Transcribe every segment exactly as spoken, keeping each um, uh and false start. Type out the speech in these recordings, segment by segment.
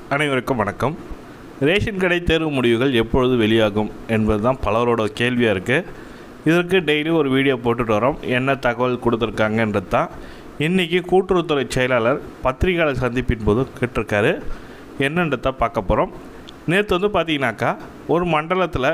அனைவருக்கும் வணக்கம். ரேஷன் கடை தேர்வு முடிவுகள் எப்பொழுது வெளியாகும் என்பது தான் பலரோட கேள்வியாக இருக்குது. இதற்கு டெய்லி ஒரு வீடியோ போட்டுட்டு வரோம். என்ன தகவல் கொடுத்துருக்காங்கன்றது தான் இன்றைக்கி கூட்டுறவுத்துறை செயலாளர் பத்திரிகையாளர் சந்திப்பின் போது கேட்டிருக்காரு. என்னன்றதை பார்க்க போகிறோம். நேற்று வந்து பார்த்திங்கனாக்கா ஒரு மண்டலத்தில்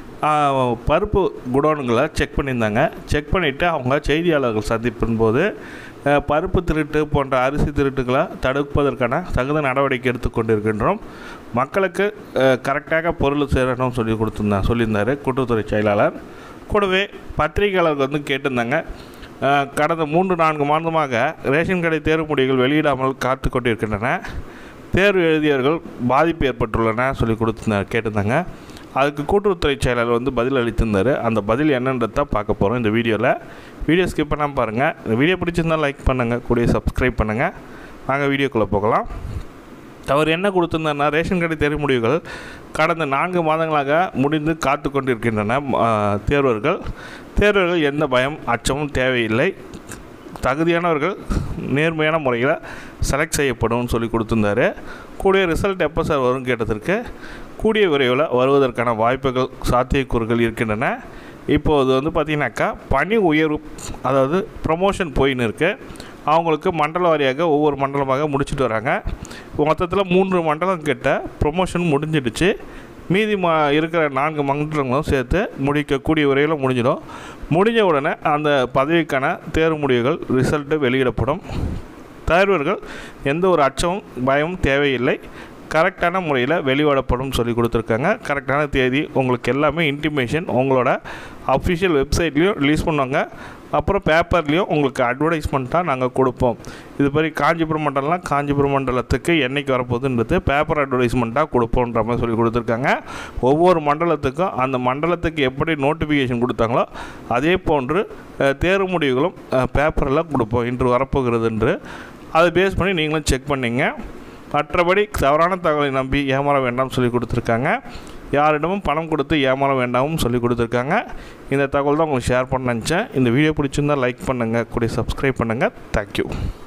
பருப்பு குடோனுங்களை செக் பண்ணியிருந்தாங்க. செக் பண்ணிவிட்டு அவங்க செய்தியாளர்கள் சந்திப்பின் போது பருப்பு திருட்டு போன்ற அரிசி திருட்டுகளை தடுப்பதற்கான தகுந்த நடவடிக்கை எடுத்துக்கொண்டிருக்கின்றோம், மக்களுக்கு கரெக்டாக பொருள் சேரணும்னு சொல்லி கொடுத்துருந்தாங்க சொல்லியிருந்தார் கூட்டுறவுத்துறை செயலாளர். கூடவே பத்திரிகையாளர்கள் வந்து கேட்டிருந்தாங்க, கடந்த மூன்று நான்கு மாதமாக ரேஷன் கடை தேர்வு முடிவுகள் வெளியிடாமல் காத்து கொண்டிருக்கின்றன, தேர்வு எழுதியவர்கள் பாதிப்பு ஏற்பட்டுள்ளன சொல்லி கொடுத்துருந்தாங்க கேட்டிருந்தாங்க. அதுக்கு கூட்டுறவுத்துறை செயலாளர் வந்து பதில் அளித்திருந்தார். அந்த பதில் என்னன்றதை தான் பார்க்க போகிறோம் இந்த வீடியோவில். வீடியோ ஸ்கிப் பண்ணாமல் பாருங்கள். இந்த வீடியோ பிடிச்சிருந்தால் லைக் பண்ணுங்கள், கூடிய சப்ஸ்கிரைப் பண்ணுங்கள். வாங்க வீடியோக்குள்ளே போகலாம். அவர் என்ன கொடுத்துருந்தாருன்னா, ரேஷன் கடை தேர்வு முடிவுகள் கடந்த நான்கு மாதங்களாக முடிந்து காத்து கொண்டிருக்கின்றன. தேர்வர்கள் தேர்வர்கள் எந்த பயம் அச்சமும் தேவையில்லை, தகுதியானவர்கள் நேர்மையான முறையில் செலக்ட் செய்யப்படும் சொல்லி கொடுத்துருந்தாரு. கூடிய ரிசல்ட் எப்போ சார் வரும் கேட்டதற்கு, கூடிய விரைவில் வருவதற்கான வாய்ப்புகள் சாத்தியக்கூறுகள் இருக்கின்றன. இப்போது வந்து பார்த்திங்கனாக்கா பணி உயர்வு, அதாவது ப்ரமோஷன் போயின்னு இருக்குது. அவங்களுக்கு மண்டல வாரியாக ஒவ்வொரு மண்டலமாக முடிச்சுட்டு வராங்க. மொத்தத்தில் மூன்று மண்டலம் கிட்ட ப்ரொமோஷன் முடிஞ்சிடுச்சு. மீதி மா இருக்கிற நான்கு மண்டலங்களும் சேர்த்து முடிக்கக்கூடிய விரைவில் முடிஞ்சிடும். முடிஞ்ச உடனே அந்த பதவிக்கான தேர்வு முடிவுகள் ரிசல்ட்டு வெளியிடப்படும். தேர்வர்கள் எந்த ஒரு அச்சமும் பயமும் தேவையில்லை, கரெக்டான முறையில் வெளியிடப்படும் சொல்லி கொடுத்துருக்காங்க. கரெக்டான தேதி உங்களுக்கு எல்லாமே இன்டிமேஷன் உங்களோட அஃபிஷியல் வெப்சைட்லேயும் ரிலீஸ் பண்ணுவாங்க. அப்புறம் பேப்பர்லேயும் உங்களுக்கு அட்வர்டைஸ்மெண்ட்டாக நாங்கள் கொடுப்போம். இது மாதிரி காஞ்சிபுரம் மண்டலம்லாம் காஞ்சிபுரம் மண்டலத்துக்கு என்றைக்கு வரப்போகுதுன்றது பேப்பர் அட்வர்டைஸ்மெண்ட்டாக கொடுப்போன்ற மாதிரி சொல்லி கொடுத்துருக்காங்க. ஒவ்வொரு மண்டலத்துக்கும் அந்த மண்டலத்துக்கு எப்படி நோட்டிஃபிகேஷன் கொடுத்தாங்களோ அதே போன்று தேர்வு முடிவுகளும் பேப்பரில் கொடுப்போம் இன்று வரப்போகிறது என்று. அதை பேஸ் பண்ணி நீங்களும் செக் பண்ணிங்க. மற்றபடி தவறான தகவலை நம்பி ஏமாற வேண்டாம்னு சொல்லி கொடுத்துருக்காங்க. யாரிடமும் பணம் கொடுத்து ஏமாற வேண்டாம்னு சொல்லி கொடுத்துருக்காங்க. இந்த தகவல் தான் உங்களுக்கு ஷேர் பண்ண நினச்சேன். இந்த வீடியோ பிடிச்சிருந்தால் லைக் பண்ணுங்கள், கூட சப்ஸ்கிரைப் பண்ணுங்கள். தேங்க்யூ.